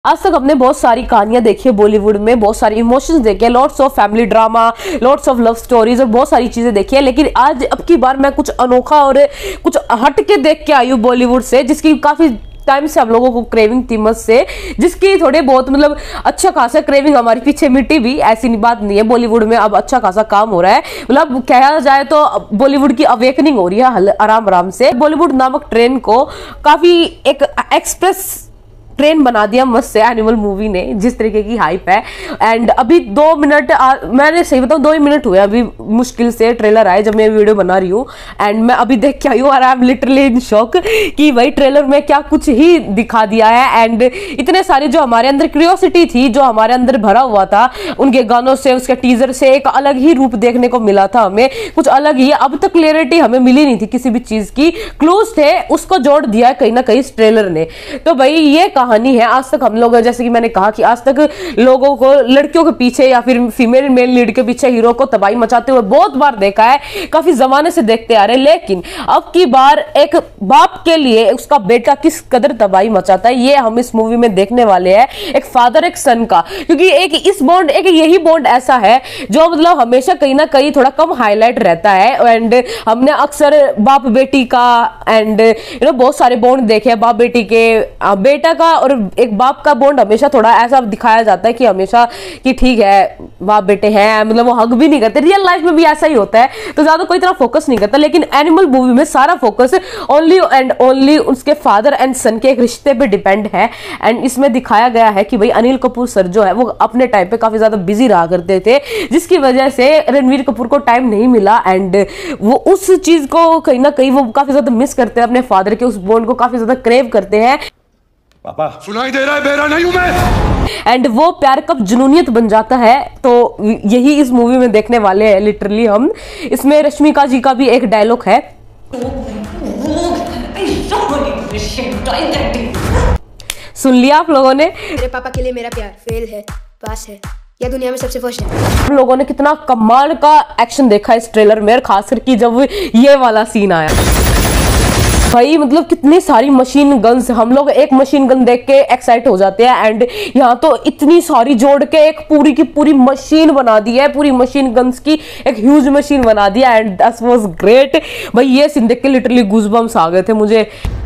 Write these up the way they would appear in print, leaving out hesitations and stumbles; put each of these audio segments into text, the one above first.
आज तक हमने बहुत सारी कहानियां देखी है बॉलीवुड में, बहुत सारी इमोशंस देखे, lots of family drama, lots of love stories और बहुत सारी चीजें देखी है। लेकिन आज अब की बार मैं कुछ अनोखा और कुछ हट के देख के आई हूँ बॉलीवुड से, जिसकी काफी टाइम से हम लोगों को क्रेविंग थी मस्त से, जिसकी थोड़े बहुत मतलब अच्छा खासा क्रेविंग हमारी पीछे मिट्टी भी, ऐसी बात नहीं है। बॉलीवुड में अब अच्छा खासा काम हो रहा है, मतलब कहा जाए तो बॉलीवुड की अवेकनिंग हो रही है आराम आराम से। बॉलीवुड नामक ट्रेन को काफी एक एक्सप्रेस ट्रेन बना दिया मस्त से एनिमल मूवी ने, जिस तरीके की हाइप है। एंड अभी 2 मिनट मैंने सही बताऊं 2 ही मिनट हुए अभी मुश्किल से ट्रेलर आए जब मैं वीडियो बना रही हूँ। एंड मैं अभी देख के आई हूँ और I am literally in shock कि भाई ट्रेलर में क्या कुछ ही दिखा दिया है। एंड इतने सारे जो हमारे अंदर क्यूरियोसिटी थी, जो हमारे अंदर भरा हुआ था, उनके गानों से, उसके टीजर से एक अलग ही रूप देखने को मिला था हमें, कुछ अलग ही। अब तक क्लियरिटी हमें मिली नहीं थी किसी भी चीज की, क्लूज थे, उसको जोड़ दिया है कहीं ना कहीं इस ट्रेलर ने। तो भाई ये कहानी है। आज तक हम लोग, जैसे कि मैंने कहा कि आज तक लोगों को लड़कियों के पीछे या फिर फीमेल मेल लीड के पीछे हीरो को तबाही मचाते हुए बहुत बार देखा है, काफी जमाने से देखते आ रहे हैं। लेकिन अब की बार एक बाप के लिए उसका बेटा किस कदर तबाही मचाता है, ये हम इस मूवी में देखने वाले हैं, एक फादर एक सन का। क्योंकि एक इस बॉन्ड, एक यही बॉन्ड ऐसा है जो मतलब हमेशा कहीं ना कहीं थोड़ा कम हाईलाइट रहता है। एंड हमने अक्सर बाप बेटी का एंड बहुत सारे बॉन्ड देखे हैं, बाप बेटी के, बेटा का और एक बाप का बॉन्ड हमेशा थोड़ा ऐसा दिखाया जाता है कि हमेशा कि ठीक है बाप बेटे हैं, मतलब वो हग भी नहीं करते। रियल लाइफ में भी ऐसा ही होता है, तो ज्यादा कोई तरह फोकस नहीं करता। लेकिन एनिमल मूवी में सारा फोकस ओनली एंड ओनली उसके फादर एंड सन के एक रिश्ते पे डिपेंड है। एंड इसमें दिखाया गया है कि भाई अनिल कपूर सर जो है वो अपने टाइम पे काफी ज्यादा बिजी रहा करते थे, जिसकी वजह से रणवीर कपूर को टाइम नहीं मिला। एंड वो उस चीज को कहीं ना कहीं वो काफी ज्यादा मिस करते हैं, अपने फादर के उस बॉन्ड को काफी ज्यादा क्रेव करते हैं। पापा सुनाई दे रहा है, बेरा नहीं हूं मैं। एंड वो प्यार कब जुनूनियत बन जाता है, तो यही इस मूवी में देखने वाले हैं लिटरली हम। इसमें रश्मिका जी का भी एक डायलॉग है, सुन लिया आप लोगों ने? मेरे पापा के लिए मेरा प्यार फेल है, पास है, या दुनिया में सबसे फर्स्ट है। हम लोगों ने कितना कमाल का एक्शन देखा इस ट्रेलर में, खासकर कि जब ये वाला सीन आया भाई, मतलब कितनी सारी मशीन गन्स, हम लोग एक मशीन गन देख के एक्साइट हो जाते हैं। एंड यहाँ तो इतनी सारी जोड़ के एक पूरी की पूरी मशीन बना दी है, पूरी मशीन गन्स की एक ह्यूज मशीन बना दिया। एंड दैट वाज ग्रेट भाई, ये सीन देख के लिटरली गूज़बम्स आ गए थे मुझे।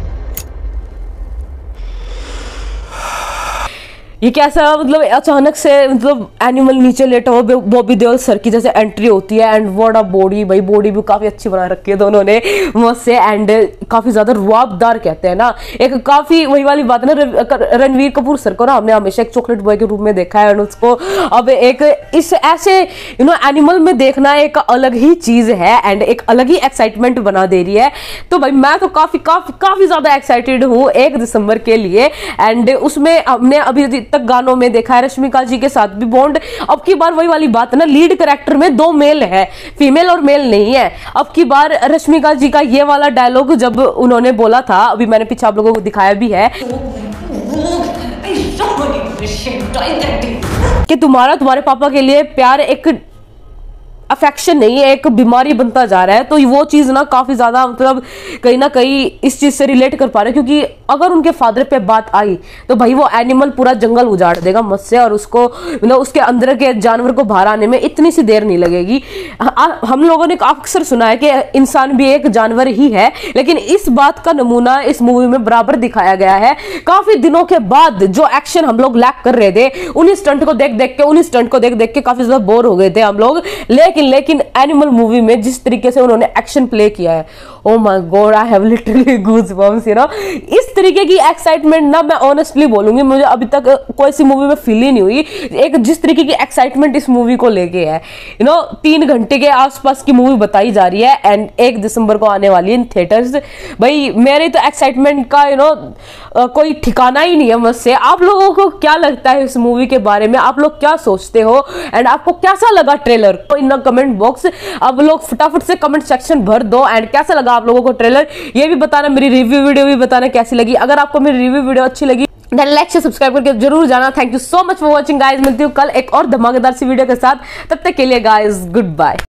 ये कैसा मतलब अचानक से मतलब एनिमल नीचे लेटा हो, बॉबी देओल सर की जैसे एंट्री होती है। एंड व्हाट अ बॉडी, भाई बॉडी भी काफी अच्छी बना रखी है दोनों ने मस्त से। एंड काफी ज्यादा रुआबदार कहते हैं ना, एक काफी वही वाली बात है ना, रणवीर कपूर सर को ना हमने हमेशा एक चॉकलेट बॉय के रूप में देखा है, और उसको अब एक इस ऐसे एनिमल में देखना एक अलग ही चीज है एंड एक अलग ही एक्साइटमेंट बना दे रही है। तो भाई मैं तो काफी काफी काफी ज्यादा एक्साइटेड हूँ 1 दिसंबर के लिए। एंड उसमें हमने अभी तक गानों में देखा है रश्मिका जी के साथ भी बॉन्ड। अब की बार वही वाली बात है ना, लीड कैरेक्टर में 2 मेल है, फीमेल और मेल नहीं है। अब की बार रश्मिका जी का ये वाला डायलॉग जब उन्होंने बोला था, अभी मैंने पीछे आप लोगों को दिखाया भी है कि तुम्हारे पापा के लिए प्यार एक अफेक्शन नहीं है, एक बीमारी बनता जा रहा है। तो वो चीज ना काफी ज्यादा मतलब कहीं ना कहीं इस चीज से रिलेट कर पा रहे, क्योंकि अगर उनके फादर पे बात आई तो भाई वो एनिमल पूरा जंगल उजाड़ देगा मत से, और उसको उसके अंदर के जानवर को बाहर आने में इतनी सी देर नहीं लगेगी। हम लोगों ने अक्सर सुना है कि इंसान भी एक जानवर ही है, लेकिन इस बात का नमूना इस मूवी में बराबर दिखाया गया है। काफी दिनों के बाद जो एक्शन हम लोग लैक कर रहे थे, उन स्टंट को देख देख के काफी ज्यादा बोर हो गए थे हम लोग। लेकिन एनिमल मूवी में जिस तरीके से उन्होंने एक्शन प्ले किया है, oh my god, I have literally goosebumps, इस तरीके की एक्साइटमेंट ना मैं ऑनेस्टली बोलूंगी मुझे अभी तक कोई सी मूवी में फील ही नहीं हुई। एक जिस तरीके की एक्साइटमेंट इस मूवी को लेके है, 3 घंटे के आसपास की मूवी बताई जा रही है एंड 1 दिसंबर को आने वाली है इन थिएटर्स। भाई मेरे तो एक्साइटमेंट का कोई ठिकाना ही नहीं है मुझसे। आप लोगों को क्या लगता है इस मूवी के बारे में, आप लोग क्या सोचते हो एंड आपको कैसा लगा ट्रेलर, इन कमेंट बॉक्स आप लोग फटाफट से कमेंट सेक्शन भर दो। एंड कैसा लगा आप लोगों को ट्रेलर ये भी बताना, मेरी रिव्यू वीडियो भी बताना कैसी लगी। अगर आपको मेरी रिव्यू वीडियो अच्छी लगी देन लाइक से सब्सक्राइब करके जरूर जाना। Thank you so much for watching guys, मिलती हूँ कल एक और धमाकेदार सी वीडियो के साथ, तब तक के लिए गाइज गुड बाय।